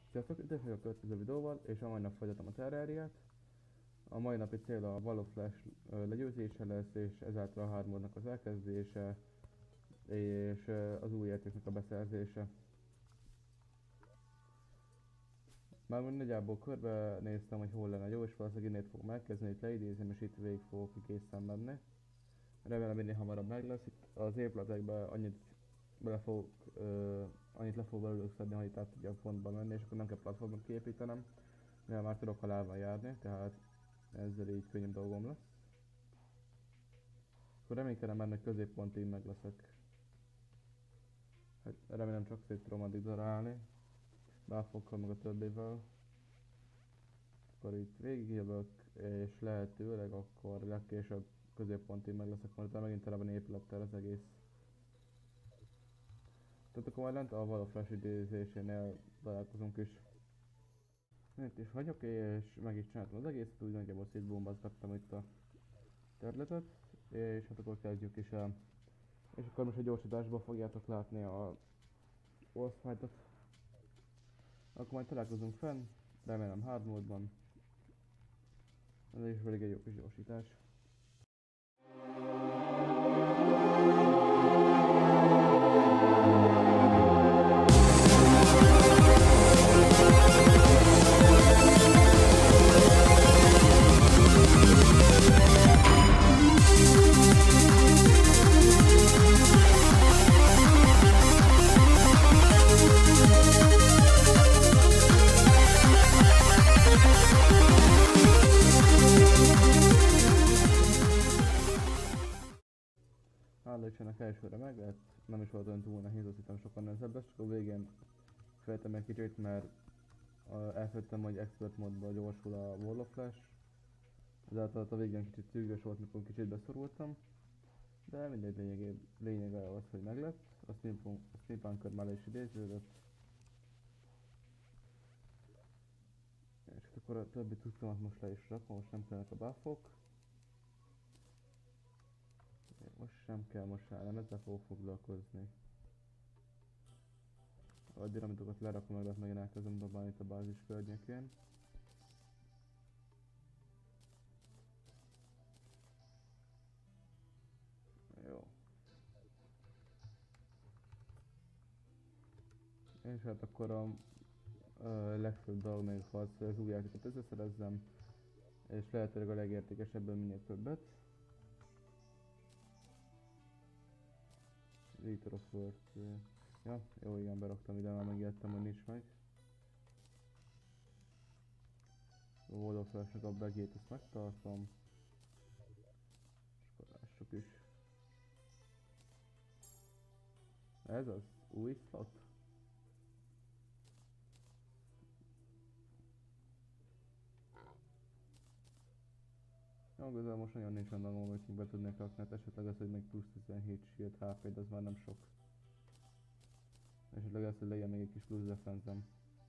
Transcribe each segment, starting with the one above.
Sziasztok, üdvözlök a következő videóval, és a mai nap folytatom a Terrariát. A mai napi cél a Wall of Flash legyőzése lesz, és ezáltal a hard módnak az elkezdése, és az új értéknek a beszerzése. Már úgy nagyjából körbe néztem, hogy hol lenne jó, és valószínűleg innét fogom elkezdeni, itt leidézem, és itt végig fogok egészen menni. Remélem minél hamarabb meg lesz. Itt az épületekben annyit le fogok belőlük szedni, hogy itt át tudjak fontba menni, és akkor nem kell platformot kiépítenem, mivel már tudok halálban járni, tehát ezzel így könnyebb dolgom lesz. Akkor reménykedem benne, hogy középpontig meg leszek. Hát remélem csak szét tudom addig darálni. Befokkal meg a többével. Akkor itt végigjövök, és lehetőleg akkor legkésőbb középpontig meg leszek, majd utána megint tele van épülettel az egész. Tehát akkor majd lent a Wall of Flash idézésénél találkozunk is. Itt is vagyok, és meg is csináltam az egészet, úgy nagyjából szétbombázgattam itt a területet, és hát akkor kezdjük is el. És akkor most a gyorsításban fogjátok látni a boss fightot. Akkor majd találkozunk fenn, remélem hard módban. Ez is pedig egy jó kis gyorsítás. Hála Istennek elsőre meg lett, nem is volt olyan túl nehéz, azt hittem sokkal nehezebb lesz, csak a végén fejtem egy kicsit, mert elfelejtettem, hogy expert módban gyorsul a Wall of Flash. Ezáltal a végén kicsit szűkös volt, mikor kicsit beszorultam. De mindegy, lényege az, hogy meglett, a Steampunker már is idéződött. És akkor a többi cuccomat most le is rakom, most nem kellnek a buffok. Most sem kell, most már nem ezzel fogok foglalkozni. A dinamitokat lerakom, meg lehet megint elkezdem dobálni itt a bázis környékén. Jó. És hát akkor a legfőbb dolog még az, hogy az új játékot összeszerezzem, és lehetőleg a legértékesebből minél többet. Liter of Worth. Ja, jó, igen, beraktam ide, már megijedtem, hogy nincs meg. A Wall of Flash-nek a bagét ezt megtartom. És akkor lássuk is. Ez az új slot. Jó, igazából most nagyon nincs olyan dolgom, hogy be tudnék rakni, hát esetleg az, hogy még plusz 17 shield HP, de az már nem sok. Esetleg az, hogy legyen még egy kis plusz defense-em.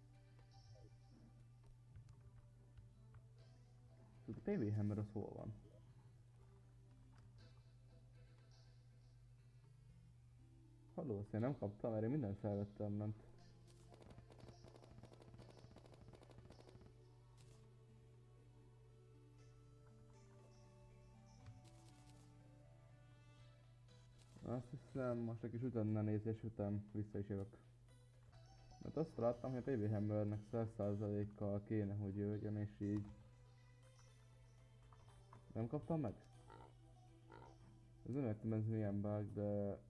A TV Hammer az hol van? Halló, azt én nem kaptam, mert én mindent felvettem ment. Azt hiszem, most egy kis utána nézés után vissza is jövök. Mert azt láttam, hogy a TV Hammernek 100%-kal kéne, hogy jöjjön, és így... Nem kaptam meg? Ez nem értem, ez milyen bug, de...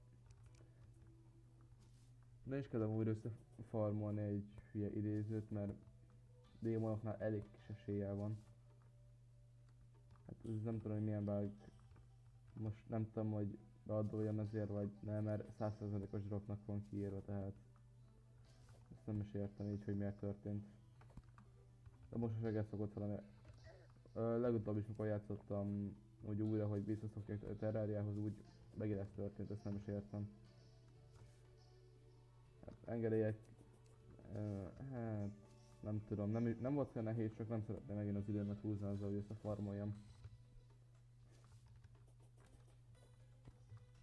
Ne is kezdem újra összefarmolni egy hülye idézőt, mert démonoknál elég kis eséllyel van. Hát ez nem tudom, hogy milyen bug. Most nem tudom, hogy beadoljon ezért vagy nem, mert 100%-os dropnak van kiírva, tehát... Ezt nem is értem így, hogy miért történt. De most is egész szokott valami... Legutóbb is, mikor játszottam úgy újra, hogy visszaszokjak a Terrariához, úgy megint ez történt, ezt nem is értem. Hát engedélyek... Hát... Nem tudom, nem volt olyan nehéz, csak nem szeretném megint az időmet húzni azzal, hogy összefarmoljam.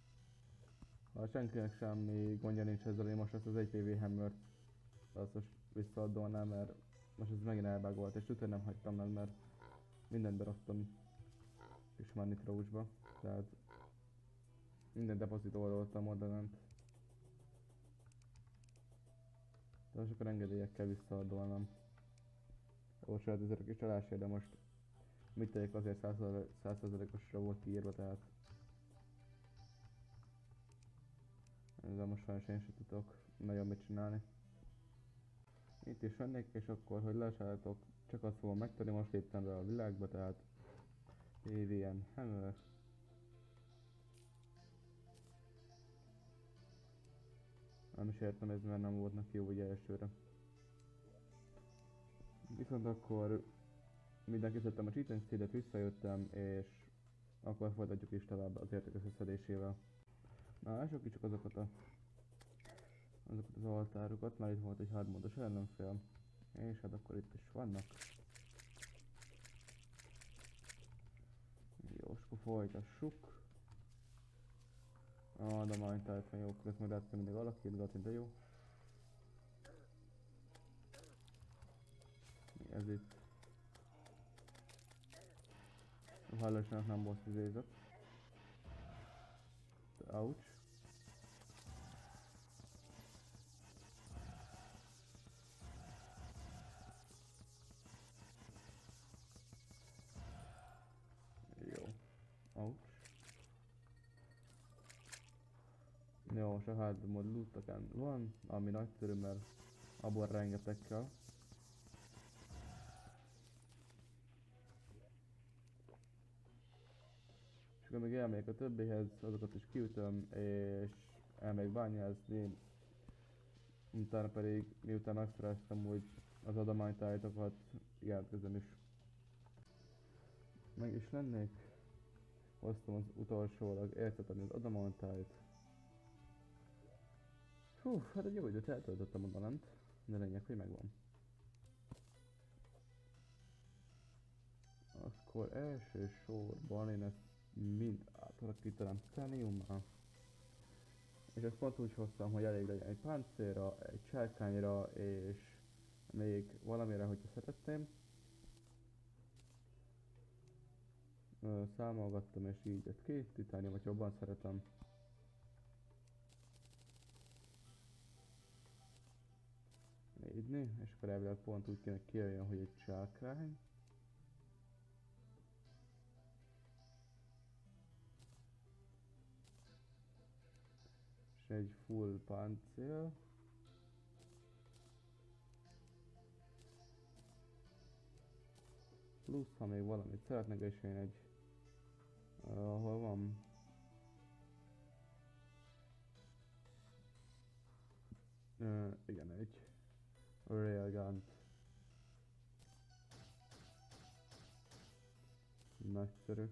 Ha senkinek semmi gondja nincs ezzel, én most ezt az egy TV Hammert azt most visszaadolnám, mert most ez megint elbágolt, és utána nem hagytam el, mert mindent beraktam kis manitrósba, tehát minden depozitoltam oda lent. De most akkor engedélyekkel visszaadolnám. Jó, saját ez a kis csalásért, de most mit tegyek, azért 100%-osra volt kiírva, tehát ezzel most sajnos én sem tudok nagyon mit csinálni. Itt is vennék, és akkor, hogy lássátok, csak azt fogom megtenni, most léptem be a világba, tehát AVN Hammer. Nem is értem, ez mert nem volt neki jó ugye elsőre. Viszont akkor mindenki szedtem a cheat seedet, visszajöttem, és akkor folytatjuk is tovább az érték összeszedésével. Na, lássuk ki csak azokat az altárokat, már itt volt egy hardmódos ellenfél. És hát akkor itt is vannak. Jó, és akkor folytassuk. De majd tehát van jó, akkor ezt majd át kell mindig alakítgatni, de jó. Mi ez itt? A hajlósának nem volt izézet. Ouch. Jó. Ouch. Jó, most a hardmód lootokán van, ami nagyszerű, mert abból rengeteg kell. És akkor még elmegyek a többihez, azokat is kiütöm, és elmegyek bányázni. Utána pedig, miután megszereztem úgy az adománytájtokat, jelentkezem is. Meg is lennék. Hoztam az utolsólag értettem az adománytájt. Hú, hát egy jó időt eltöltöttem oda lent, de lényeg, hogy megvan. Akkor elsősorban én ezt mind átalakítanám Craniummal. És ezt pont úgy hoztam, hogy elég legyen egy páncélra, egy sárkányra, és még valamire, hogyha szeretném. Számolgattam és így jött ki, titániumot jobban szeretem. Négyni, és akkor elvileg pont úgy kéne kijöjjön, hogy egy sárkány. És egy full páncél. Plusz, ha még valamit szeretnek, és én egy... hol van? Igen, egy railgun. Nagyszerű.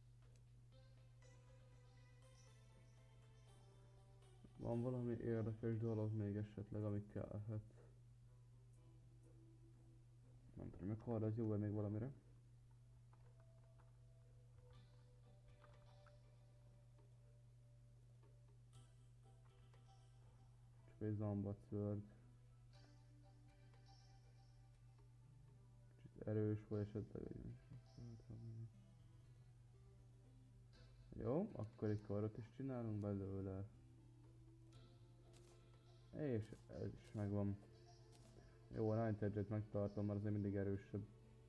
Van valami érdekes dolog még esetleg, ami kellhet. Nem tudom, meghal, az jó, vagy még valamire. Csak egy zombatszörg. Kicsit erős, vagy esetleg egy... Jó, akkor egy karot is csinálunk belőle. És ez is megvan. Jó, a Night Edge-et megtartom, mert azért mindig erősebb.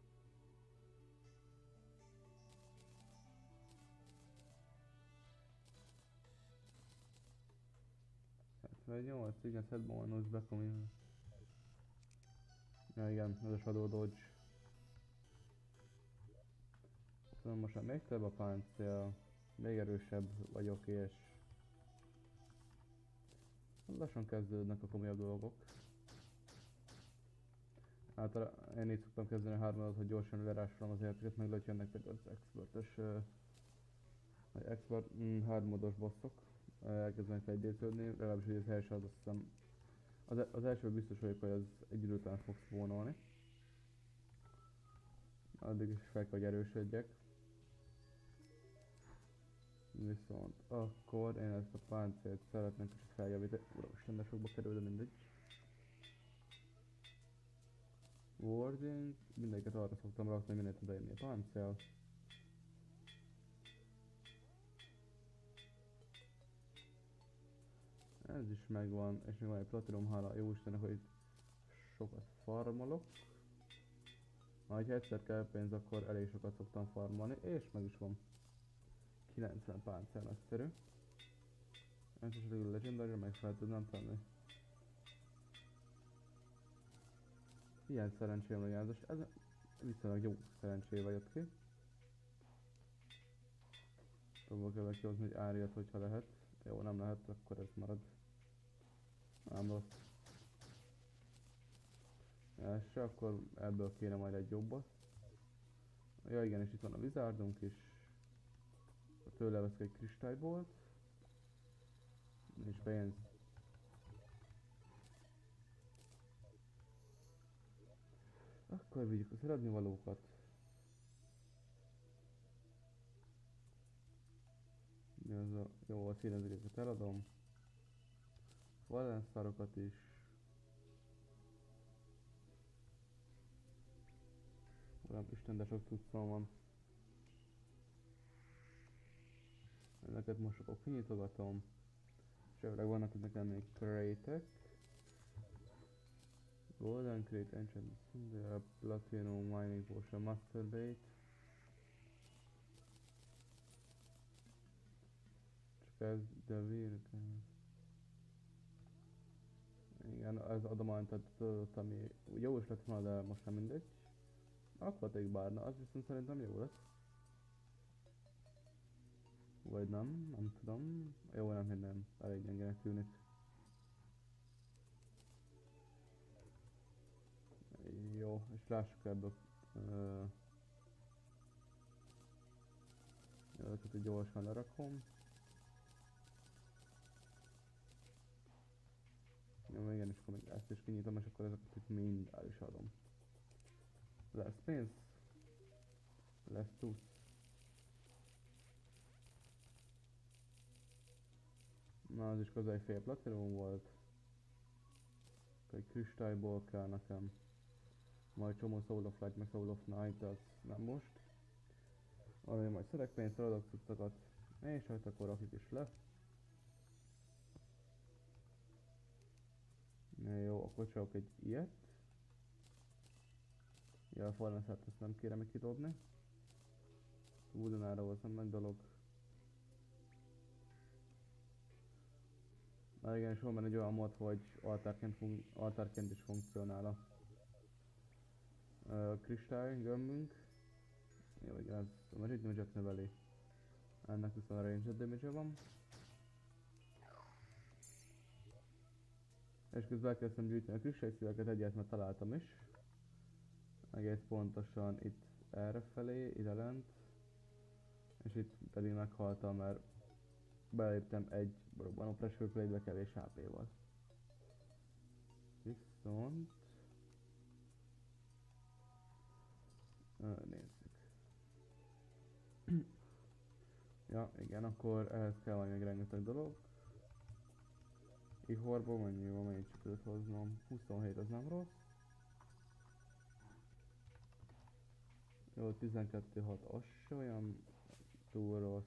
Hát 8, igen, set bonus becoming. Ja igen, ez a Shadow Dodge. Szóval most már még több a páncél, még erősebb vagyok, és lassan kezdődnek a komolyabb dolgok. Általában én így szoktam kezdeni a hármadat, hogy gyorsan lerásolom az értéket, meg lehet jönnek például az expertes, vagy expert hardmodos bosszok. Elkezdenek felgyésződni, legalábbis hogy az első az azt hiszem. Az első biztos vagyok, hogy az egy idő után fog spawnolni. Addig is fel kell, hogy erősödjek. Viszont akkor én ezt a páncélt szeretném kicsit feljavítani. Uram, de sokba kerül, de mindegy. Warding, mindegyiket arra szoktam rakni, hogy minél tud érni a páncél. Ez is megvan, és még van egy platinum, hála jó Istennek, hogy sokat farmolok. Ha egyszer kell pénz, akkor elég sokat szoktam farmolni, és meg is van. 90 páncél nagyszerű. Ez is a legendary, meg fel tudnám tenni. Ilyen szerencsém legyen, ez viszonylag jó szerencsével jött ki. Próbálok ebben kihozni egy áriat, hogyha lehet. Jó, nem lehet, akkor ez marad. Nem rossz. Első, akkor ebből kéne majd egy jobbat. Ja igen, és itt van a Wizardunk is. Tőle veszek egy kristálybolt. És pénz. Akkor vigyük a szeretni valókat. Jó, a színezőket eladom. Valenszarokat is. Uram Isten, de sok cuccom van. Ezeket most akkor kinyitogatom. És elvileg vannak itt nekem még crate-ek. Golden Crate, Enchanted Cinder, Platinum, Mining Potion, Masturbate. Csak ez, de virke. Igen, ez adományt adott, ami jó is lett volna, de most nem mindegy. Aquatic Barna, az viszont szerintem jó lesz. Vagy nem tudom. Jó, nem hinném, elég gyengének tűnik. Jó, és lássuk ebből. Ezeket gyorsan lerakom. Jó, igen, és akkor még ezt is kinyitom, és akkor ezeket itt mind el is adom. Lesz pénz? Lesz tudsz. Na, az is közel egy fél platinum volt. Egy kristályból kell nekem. Majd csomó Soul of Light, meg Soul of Night, az nem most. Arra majd szedek pénzt, adok cuccokat. És hát akkor rakjuk is le. Na jó, akkor csak egy ilyet. Ja, a Fallenszert ezt nem kérem még kidobni. Woodenára volt nem nagy dolog. Na igen, és van benne egy olyan mod, hogy altárként is funkcionál a kristály gömbünk. Jó, igen, ez a magic damage-et növeli. Ennek viszont a ranged damage-e van. És közben elkezdtem gyűjteni a kristályszíveket, egyet már találtam is. Egész pontosan itt errefelé, ide lent. És itt pedig meghaltam, mert beléptem egy robbanó pressure plate-be kevés HP-val. Viszont... nézzük. Ja, igen, akkor ehhez kell majd még rengeteg dolog. Ihorból mennyi van, mennyit sikerült hoznom? 27, az nem rossz. Jó, 12-6, az se olyan túl rossz.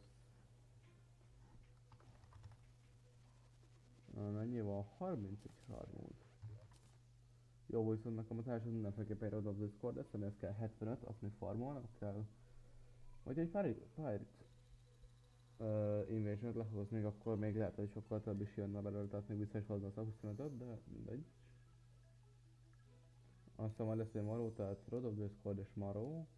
Mennyi van? 31 harmód. Jó, viszont nekem az első mindenféleképpen Road of Discord lesz, amihez kell 75, azt még farmolnak kell. Vagy egy Pirate Invasion-t lehoz még, akkor még lehet, hogy sokkal több is jönne belőle, tehát még vissza is hozna a 25-öt, de mindegy. Aztán majd lesz egy Maró, tehát Road of Discord és Maró.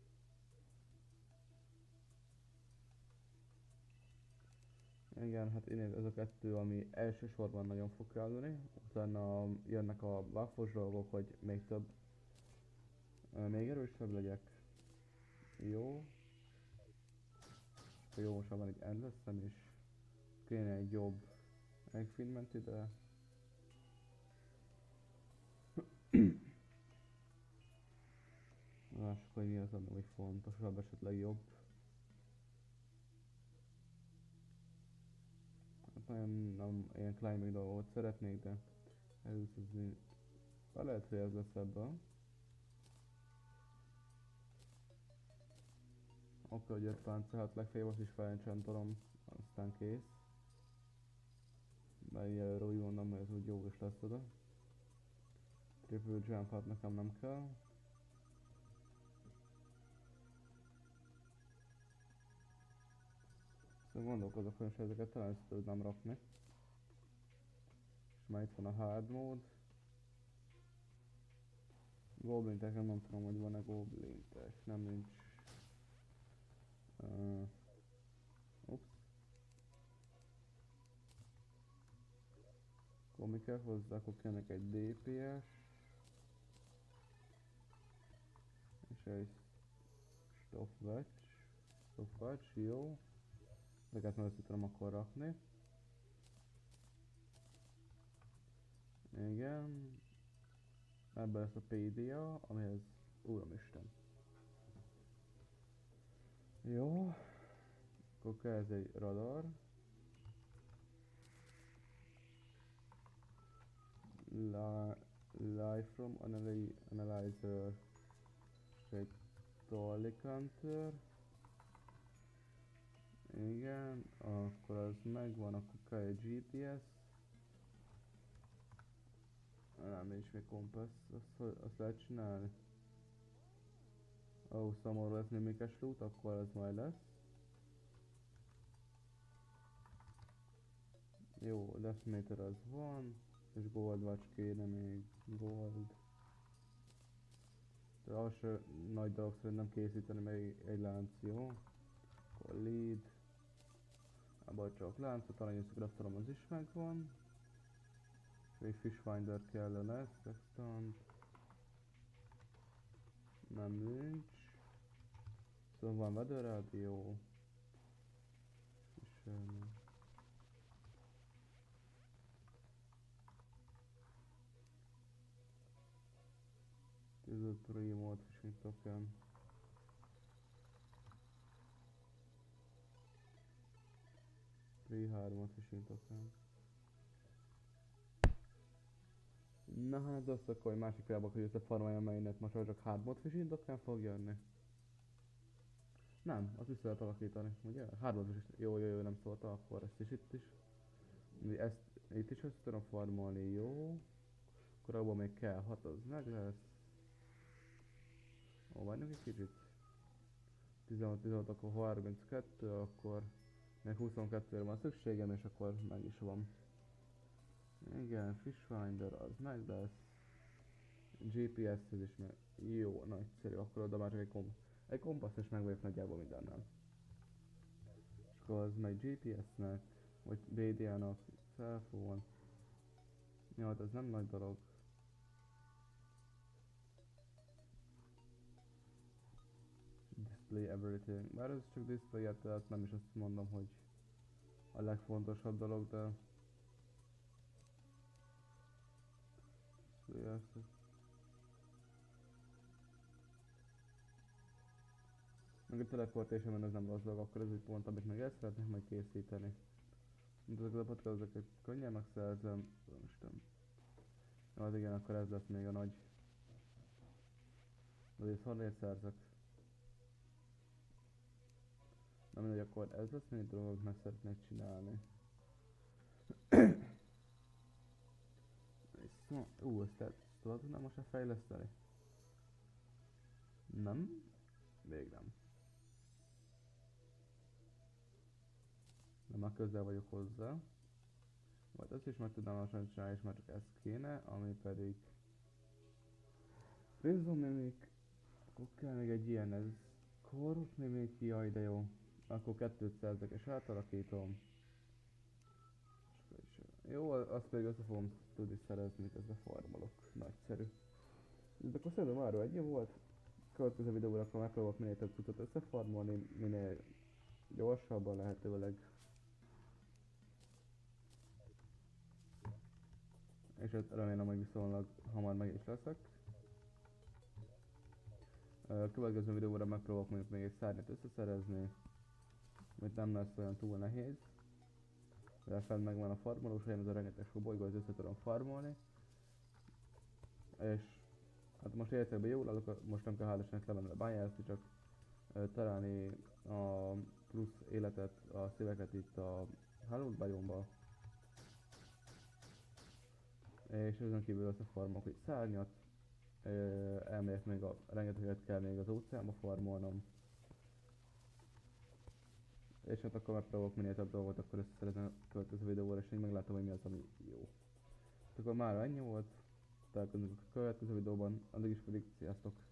Igen, hát én ez a kettő, ami elsősorban nagyon fog kelleni, utána jönnek a buffos dolgok, hogy még több, még erősebb legyek. Jó. És akkor jó, most már van egy endless-em is. Kéne egy jobb Eggfeedment ide. Lássuk, hogy mi az, ami fontosabb, esetleg jobb. Hát nem ilyen climbing dolgot szeretnék, de elúszni. Lehet, hogy ez lesz ebből. Oké, hogy 5 páncélt legfeljebb azt is felencsentalom, aztán kész. De egyelőre úgy mondom, hogy ez úgy jó is lesz oda. Triple jump hát nekem nem kell. Szóval gondolkozok, hogy ezeket talán ezt tudnám rakni. És már itt van a hard mode. Goblintek, nem tudom, hogy van-e goblintek, nem nincs. Ups. Akkor mi kell hozzá, akkor kellnek egy DPS. És egy stopwatch. Stopwatch, jó. Ezeket meg össze tudom akkor rakni. Igen. Ebben lesz a PDA, amihez uramisten. Jó. Akkor kell ez egy radar. Live from analyzer. És egy Tolly counter. Igen, akkor az megvan, akkor kell egy GPS. Nem, nincs még kompassz, azt lehet csinálni. Szomorú lesz mimikes loot, akkor az majd lesz. Jó, decimeter az van, és gold watch kéne még, gold. De az se nagy dolog szerintem készíteni még egy lánc, jó? Akkor lead. Abba csak láncot, aranyos graftalom az is megvan. És egy fish finder kellene, sextant. Nem nincs. Szóval van weather rádió. Ez a remote fishing token. Hármat fishing token. Na hát azt akkor egy másik felbak, hogy összefarmolja mainnet, most csak hardmode fishing token fog jönni. Nem, azt vissza lehet alakítani, ugye? Hardmode fishing, jó, nem szólta, akkor ezt is itt is. Ezt itt is össze tudom farmolni, jó. Akkor abban még kell 6, az meg lesz. Ó, várjunk egy kicsit. 16, akkor 32, akkor még 22-re van szükségem, és akkor meg is van. Igen, fish finder az meg lesz. GPS-hez is meg. Jó, nagyszerű, akkor oda már csak egy kompassz és meg vagyok nagyjából mindennel. És akkor az meg GPS-nek, vagy BDA-nak, cellphone. Jó, hát ez nem nagy dolog. Display everything. Bár ez csak display-et, tehát nem is azt mondom, hogy a legfontosabb dolog, de... Meg a teleportation ez nem rossz dolog, akkor ez egy pont, amit meg el szeretnék majd készíteni. Mint ezek a podcast, könnyen megszerzem, most nem. Jó, az igen, akkor ez lesz még a nagy. De ezt honnét szerzek? Na mindegy, akkor ez lesz még dolog, amit meg szeretnék csinálni. Ezt tudod most fejleszteni? Nem? Még nem. De már közel vagyok hozzá. Majd ezt is meg tudnám lassan csinálni, és már csak ez kéne, ami pedig... Prism Mimic. Akkor kell még egy ilyen, ez... Corrupт Mimic, jaj de jó. Akkor 2 szerzek és átalakítom. Jó, azt pedig össze fogom tudni szerezni, miközben farmolok. Nagyszerű. De akkor szerintem már egy volt. Következő videóra akkor megpróbálok minél több cuccot összefarmolni, minél gyorsabban lehetőleg. És remélem, hogy viszonylag hamar meg is leszek. Következő videóra megpróbálok mondjuk még egy szárnyat összeszerezni, amit nem lesz olyan túl nehéz. De fenn megvan a farmolós helyem, ez a rengeteg sok bolygó, az össze tudom farmolni. És hát most életekben jól állok, most nem kell hálásanak levenni a bányászni, csak találni a plusz életet, a szíveket itt a Hallowed Biome-ba, és ezen kívül összefarmolok egy szárnyat, elmegyek még rengeteget kell még az óceánba farmolnom, és hát akkor megpróbálok minél több dolgot akkor összeszerezni a következő videóra, és így meglátom, hogy mi az, ami jó. Akkor már ennyi volt, találkozunk a következő videóban, addig is pedig sziasztok!